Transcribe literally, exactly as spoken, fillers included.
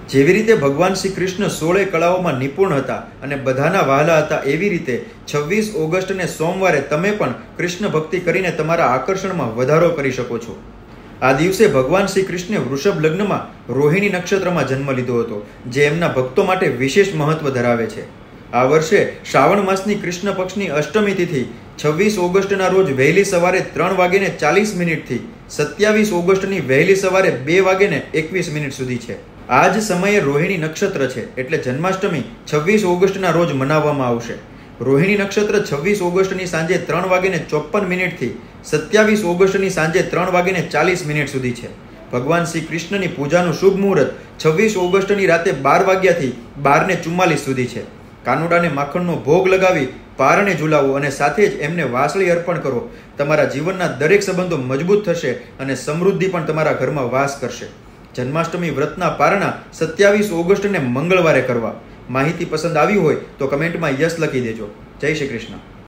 જેવી રીતે ભગવાન શ્રી કૃષ્ણ સોળે કળાઓમાં નિપુણ હતા અને બધાના વહાલા હતા, એવી રીતે છવ્વીસ ઓગસ્ટને સોમવારે તમે પણ કૃષ્ણ ભક્તિ કરીને તમારા આકર્ષણમાં વધારો કરી શકો છો. આ દિવસે ભગવાન શ્રી કૃષ્ણે વૃષભ લગ્નમાં રોહિણી નક્ષત્રમાં જન્મ લીધો હતો, જે એમના ભક્તો માટે વિશેષ મહત્વ ધરાવે છે. આ વર્ષે શ્રાવણ માસની કૃષ્ણ પક્ષની અષ્ટમી તિથિ છવ્વીસ ઓગસ્ટના રોજ વહેલી સવારે ત્રણ વાગ્યે ચાલીસ મિનિટથી સત્યાવીસ ઓગસ્ટની વહેલી સવારે બે વાગ્યે એકવીસ મિનિટ સુધી છે. આ જ સમયે રોહિણી નક્ષત્ર છે, એટલે જન્માષ્ટમી છવ્વીસ ઓગસ્ટના રોજ મનાવવામાં આવશે. રોહિણી નક્ષત્ર છવ્વીસ ઓગસ્ટની સાંજે ત્રણ વાગ્યે ચોપન મિનિટથી સત્યાવીસ ઓગસ્ટની સાંજે ત્રણ વાગ્યે ચાલીસ મિનિટ સુધી છે. ભગવાન શ્રી કૃષ્ણની પૂજાનું શુભ મુહૂર્ત છવ્વીસ ઓગસ્ટની રાતે બાર વાગ્યાથી બાર ને ચુમ્માલીસ સુધી છે. કાનુડાને માખણનો ભોગ લગાવી પારણે ઝુલાવો અને સાથે જ એમને વાસળી અર્પણ કરો. તમારા જીવનના દરેક સંબંધો મજબૂત થશે અને સમૃદ્ધિ પણ તમારા ઘરમાં વાસ કરશે. જન્માષ્ટમી વ્રતના પારણા સત્યાવીસ ઓગસ્ટને મંગળવારે કરવા. માહિતી પસંદ આવી હોય તો કમેન્ટમાં યસ લખી દેજો. જય શ્રી કૃષ્ણ.